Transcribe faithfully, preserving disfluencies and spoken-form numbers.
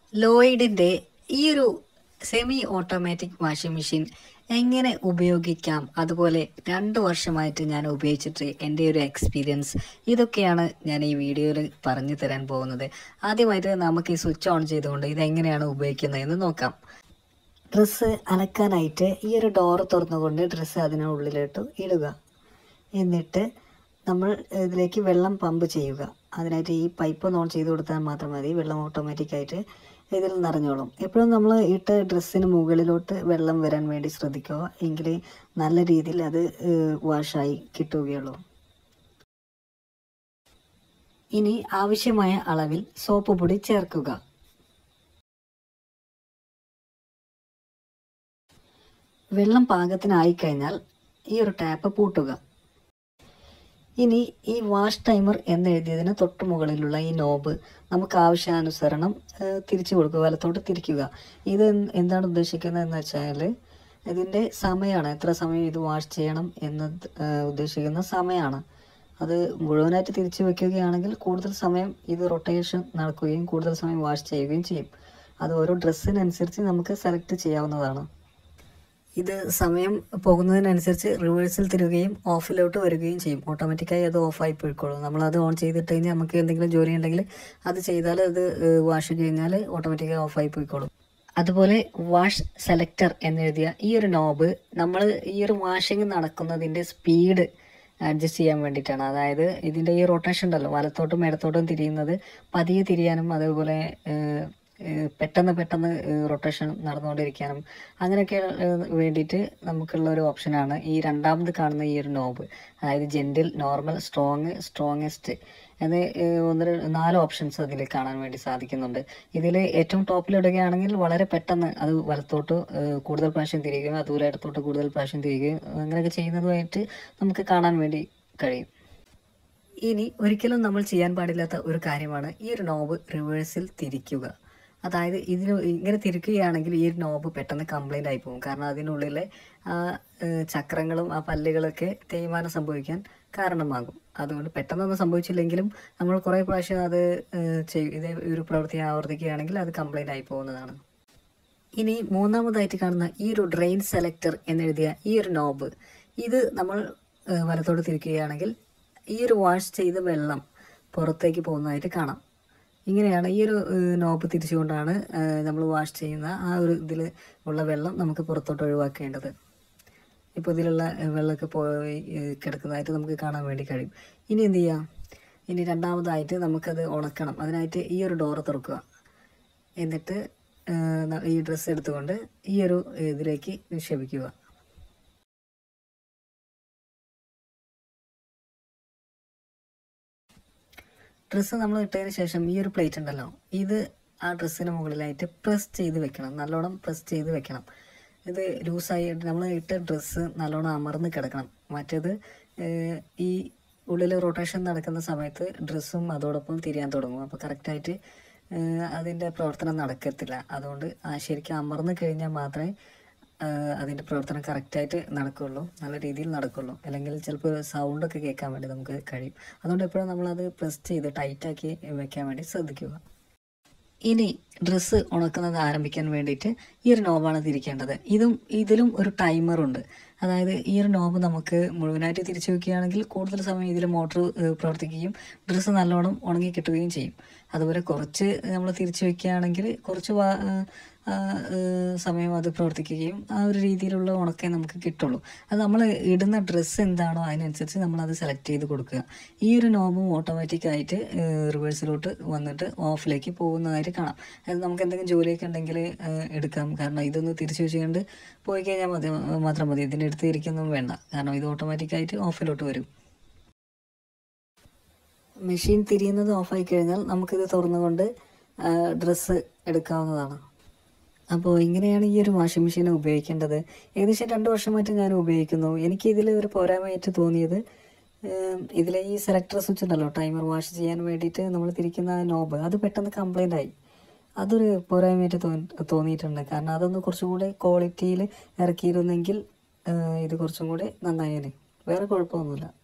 ലോയിഡിൻ്റെ ഈ ഒരു semi automatic washing machine എങ്ങനെ ഉപയോഗിക്കാം, അതുപോലെ രണ്ട് വർഷമായിട്ട് ഞാൻ ഉപയോഗിച്ചിട്ട് എൻ്റെ ഒരു എക്സ്പീരിയൻസ്, ഇതൊക്കെയാണ് ഞാൻ ഈ വീഡിയോയിൽ പറഞ്ഞു തരാൻ പോകുന്നത്. ആദ്യമായിട്ട് നമുക്ക് ഈ സ്വിച്ച് ഓൺ ചെയ്തുകൊണ്ട് ഇതെങ്ങനെയാണ് ഉപയോഗിക്കുന്നതെന്ന് നോക്കാം. ഡ്രസ്സ് അലക്കാനായിട്ട് ഈ ഒരു ഡോറ് തുറന്നുകൊണ്ട് ഡ്രസ്സ് അതിനുള്ളിലോട്ട് ഇടുക. എന്നിട്ട് നമ്മൾ ഇതിലേക്ക് വെള്ളം പമ്പ് ചെയ്യുക. അതിനായിട്ട് ഈ പൈപ്പ് ഒന്ന് ഓൺ ചെയ്ത് കൊടുത്താൽ മാത്രം മതി, വെള്ളം ഓട്ടോമാറ്റിക്കായിട്ട് ഇതിൽ നിറഞ്ഞോളും. എപ്പോഴും നമ്മൾ ഇട്ട ഡ്രസ്സിന് മുകളിലോട്ട് വെള്ളം വരാൻ വേണ്ടി ശ്രദ്ധിക്കുക, എങ്കിൽ നല്ല രീതിയിൽ അത് വാഷായി കിട്ടുകയുള്ളൂ. ഇനി ആവശ്യമായ അളവിൽ സോപ്പ് പൊടി ചേർക്കുക. വെള്ളം പാകത്തിനായി കഴിഞ്ഞാൽ ഈ ഒരു ടാപ്പ് പൂട്ടുക. ഇനി ഈ വാഷ് ടൈമർ എന്നെഴുതിയതിന് തൊട്ട് മുകളിലുള്ള ഈ നോബ് നമുക്ക് ആവശ്യാനുസരണം തിരിച്ചു കൊടുക്കുക, വലത്തോട്ട് തിരിക്കുക. ഇത് എന്താണ് ഉദ്ദേശിക്കുന്നത് എന്ന് വെച്ചാൽ ഇതിൻ്റെ സമയമാണ്, എത്ര സമയം ഇത് വാഷ് ചെയ്യണം എന്ന് ഉദ്ദേശിക്കുന്ന സമയമാണ്. അത് മുഴുവനായിട്ട് തിരിച്ചു വയ്ക്കുകയാണെങ്കിൽ കൂടുതൽ സമയം ഇത് റൊട്ടേഷൻ നടക്കുകയും കൂടുതൽ സമയം വാഷ് ചെയ്യുകയും ചെയ്യും. അത് ഓരോ ഡ്രസ്സിനനുസരിച്ച് നമുക്ക് സെലക്ട് ചെയ്യാവുന്നതാണ്. ഇത് സമയം പോകുന്നതിനനുസരിച്ച് റിവേഴ്സിൽ തിരുകയും ഓഫിലോട്ട് വരികയും ചെയ്യും. ഓട്ടോമാറ്റിക്കായി അത് ഓഫായി പോയിക്കോളും. നമ്മളത് ഓൺ ചെയ്തിട്ട് കഴിഞ്ഞാൽ നമുക്ക് എന്തെങ്കിലും ജോലി ഉണ്ടെങ്കിൽ അത് ചെയ്താൽ അത് വാഷ് കഴിഞ്ഞാൽ ഓട്ടോമാറ്റിക്കായി ഓഫായി പോയിക്കോളും. അതുപോലെ വാഷ് സെലക്ടർ എന്നെഴുതിയ ഈ ഒരു നോബ് നമ്മൾ ഈ ഒരു വാഷിങ് നടക്കുന്നതിൻ്റെ സ്പീഡ് അഡ്ജസ്റ്റ് ചെയ്യാൻ വേണ്ടിയിട്ടാണ്. അതായത് ഇതിൻ്റെ ഈ റൊട്ടേഷൻ ഉണ്ടല്ലോ, വലത്തോട്ടും ഇടത്തോട്ടും തിരിയുന്നത് പതിയെ തിരിയാനും അതേപോലെ പെട്ടെന്ന് പെട്ടെന്ന് റൊട്ടേഷൻ നടന്നുകൊണ്ടിരിക്കാനും അങ്ങനെയൊക്കെ വേണ്ടിയിട്ട് നമുക്കുള്ള ഒരു ഓപ്ഷനാണ് ഈ രണ്ടാമത് കാണുന്ന ഈ ഒരു നോബ്. അതായത് ജെൻറ്റിൽ, നോർമൽ, സ്ട്രോങ്, സ്ട്രോങ്ങസ്റ്റ് എന്ന് ഒന്ന് നാല് ഓപ്ഷൻസ് അതിൽ കാണാൻ വേണ്ടി സാധിക്കുന്നുണ്ട്. ഇതിൽ ഏറ്റവും ടോപ്പിലിടുകയാണെങ്കിൽ വളരെ പെട്ടെന്ന് അത് വലത്തോട്ട് കൂടുതൽ പ്രാവശ്യം തിരികുകയും അതുപോലെ ഇടത്തോട്ട് കൂടുതൽ പ്രാവശ്യം തിരികുകയും അങ്ങനെയൊക്കെ ചെയ്യുന്നതുമായിട്ട് നമുക്ക് കാണാൻ വേണ്ടി കഴിയും. ഇനി ഒരിക്കലും നമ്മൾ ചെയ്യാൻ പാടില്ലാത്ത ഒരു കാര്യമാണ് ഈ ഒരു നോബ് റിവേഴ്സിൽ തിരിക്കുക. അതായത് ഇതിന് ഇങ്ങനെ തിരിക്കുകയാണെങ്കിൽ ഈ നോബ് പെട്ടെന്ന് കംപ്ലൈൻ്റ് ആയി പോകും. കാരണം അതിനുള്ളിലെ ആ ചക്രങ്ങളും ആ പല്ലുകളൊക്കെ തേയ്മാനം സംഭവിക്കാൻ കാരണമാകും. അതുകൊണ്ട് പെട്ടെന്നൊന്നും സംഭവിച്ചില്ലെങ്കിലും നമ്മൾ കുറേ പ്രാവശ്യം അത് ചെയ്യും ഇതേ ഒരു പ്രവൃത്തി ആവർത്തിക്കുകയാണെങ്കിൽ അത് കംപ്ലൈൻ്റ് ആയി പോകുന്നതാണ്. ഇനി മൂന്നാമതായിട്ട് കാണുന്ന ഈ ഒരു ഡ്രെയിൻ സെലക്ടർ എന്നെഴുതിയ ഈ ഒരു നോബ്, ഇത് നമ്മൾ വലത്തോട്ട് തിരിക്കുകയാണെങ്കിൽ ഈ ഒരു വാഷ് ചെയ്ത വെള്ളം പുറത്തേക്ക് പോകുന്നതായിട്ട് കാണാം. ഇങ്ങനെയാണ് ഈ ഒരു നോബ് തിരിച്ചുകൊണ്ടാണ് നമ്മൾ വാഷ് ചെയ്യുന്ന ആ ഒരു ഇതിൽ ഉള്ള വെള്ളം നമുക്ക് പുറത്തോട്ട് ഒഴിവാക്കേണ്ടത്. ഇപ്പോൾ ഇതിലുള്ള വെള്ളമൊക്കെ പോയി കിടക്കുന്നതായിട്ട് നമുക്ക് കാണാൻ വേണ്ടി കഴിയും. ഇനി എന്ത് ചെയ്യാം, ഇനി രണ്ടാമതായിട്ട് നമുക്കത് ഉണക്കണം. അതിനായിട്ട് ഈ ഒരു ഡോറ് തുറക്കുക. എന്നിട്ട് ഈ ഡ്രസ്സ് എടുത്തുകൊണ്ട് ഈ ഒരു ഇതിലേക്ക് നിക്ഷേപിക്കുക. ഡ്രസ്സ് നമ്മൾ ഇട്ടതിന് ശേഷം ഈ ഒരു പ്ലേറ്റ് ഉണ്ടല്ലോ, ഇത് ആ ഡ്രസ്സിന് മുകളിലായിട്ട് പ്രസ് ചെയ്ത് വെക്കണം, നല്ലോണം പ്രസ് ചെയ്ത് വെക്കണം. ഇത് ലൂസായി നമ്മൾ ഇട്ട ഡ്രസ്സ് നല്ലോണം അമർന്ന് കിടക്കണം. മറ്റേത് ഈ ഉള്ളിൽ റൊട്ടേഷൻ നടക്കുന്ന സമയത്ത് ഡ്രസ്സും അതോടൊപ്പം തിരിയാൻ തുടങ്ങും. അപ്പോൾ കറക്റ്റായിട്ട് അതിൻ്റെ പ്രവർത്തനം നടക്കത്തില്ല. അതുകൊണ്ട് ശരിക്കും അമർന്ന് കഴിഞ്ഞാൽ മാത്രമേ അതിൻ്റെ പ്രവർത്തനം കറക്റ്റായിട്ട് നടക്കുകയുള്ളൂ, നല്ല രീതിയിൽ നടക്കുകയുള്ളൂ. അല്ലെങ്കിൽ ചിലപ്പോൾ സൗണ്ടൊക്കെ കേൾക്കാൻ വേണ്ടി നമുക്ക് കഴിയും. അതുകൊണ്ട് എപ്പോഴും നമ്മളത് പ്രസ് ചെയ്ത് ടൈറ്റാക്കി വെക്കാൻ വേണ്ടി ശ്രദ്ധിക്കുക. ഇനി ഡ്രസ്സ് ഉണക്കുന്നത് ആരംഭിക്കാൻ വേണ്ടിയിട്ട് ഈ ഒരു നോബാണ് തിരിക്കേണ്ടത്. ഇതും ഇതിലും ഒരു ടൈമറുണ്ട്. അതായത് ഈ ഒരു നോബ് നമുക്ക് മുഴുവനായിട്ട് തിരിച്ചു വയ്ക്കുകയാണെങ്കിൽ കൂടുതൽ സമയം ഇതിൽ മോട്ടർ പ്രവർത്തിക്കുകയും ഡ്രസ്സ് നല്ലോണം ഉണങ്ങി കിട്ടുകയും ചെയ്യും. അതുപോലെ കുറച്ച് നമ്മൾ തിരിച്ചു വയ്ക്കുകയാണെങ്കിൽ കുറച്ച് സമയം അത് പ്രവർത്തിക്കുകയും ആ ഒരു രീതിയിലുള്ള ഉണക്കേ നമുക്ക് കിട്ടുള്ളൂ. അത് നമ്മൾ ഇടുന്ന ഡ്രസ്സ് എന്താണോ അതിനനുസരിച്ച് നമ്മളത് സെലക്ട് ചെയ്ത് കൊടുക്കുക. ഈ ഒരു നോബും ഓട്ടോമാറ്റിക്കായിട്ട് റിവേഴ്സിലോട്ട് വന്നിട്ട് ഓഫിലേക്ക് പോകുന്നതായിട്ട് കാണാം. അത് നമുക്ക് എന്തെങ്കിലും ജോലിയൊക്കെ ഉണ്ടെങ്കിൽ എടുക്കാം. കാരണം ഇതൊന്ന് തിരിച്ചു വെച്ചുകൊണ്ട് പോയി കഴിഞ്ഞാൽ മതി മാത്രം മതി, ഇതിൻ്റെ അടുത്ത് ഇരിക്കൊന്നും വേണ്ട. കാരണം ഇത് ഓട്ടോമാറ്റിക്കായിട്ട് ഓഫിലോട്ട് വരും. മെഷീൻ തിരിയുന്നത് ഓഫായി കഴിഞ്ഞാൽ നമുക്കിത് തുറന്നുകൊണ്ട് ഡ്രസ്സ് എടുക്കാവുന്നതാണ്. അപ്പോൾ ഇങ്ങനെയാണ് ഈ ഒരു വാഷിംഗ് മെഷീൻ ഉപയോഗിക്കേണ്ടത്. ഏകദേശം രണ്ട് വർഷമായിട്ട് ഞാൻ ഉപയോഗിക്കുന്നു. എനിക്ക് ഇതിൽ ഒരു പോരായ്മയായിട്ട് തോന്നിയത് ഇതിലെ ഈ സെലക്ടർ സ്വിച്ച് ഉണ്ടല്ലോ, ടൈമർ വാഷ് ചെയ്യാൻ വേണ്ടിയിട്ട് നമ്മൾ തിരിക്കുന്ന നോബ്, അത് പെട്ടെന്ന് കംപ്ലൈൻ്റ് ആയി. അതൊരു പോരായ്മയായിട്ട് തോന്നി തോന്നിയിട്ടുണ്ട് കാരണം അതൊന്ന് കുറച്ചും കൂടെ ക്വാളിറ്റിയിൽ ഇറക്കിയിരുന്നെങ്കിൽ ഇത് കുറച്ചും കൂടെ നന്നായേനെ. വേറെ കുഴപ്പമൊന്നുമില്ല.